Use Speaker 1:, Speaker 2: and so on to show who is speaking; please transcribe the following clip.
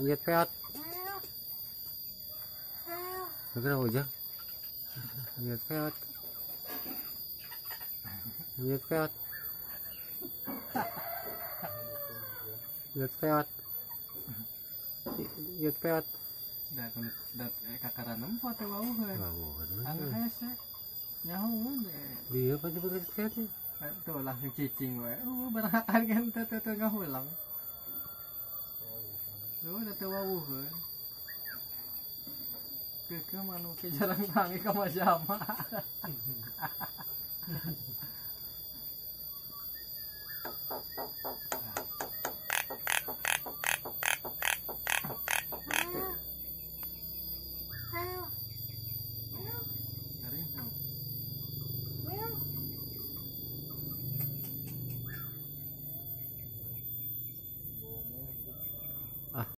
Speaker 1: Lihat peot. Negara ujang. Lihat peot. Lihat peot. Lihat peot. Lihat peot.
Speaker 2: Dat kakaran empat teh wauheun. Anu hese. Nyaho deh.
Speaker 1: Dia pasti begitu peot.
Speaker 2: Tuh langsung cicing we. Barakan kan teh ngahulang. Da teh wauheun. Ke manu ke jarang tangi ka majama.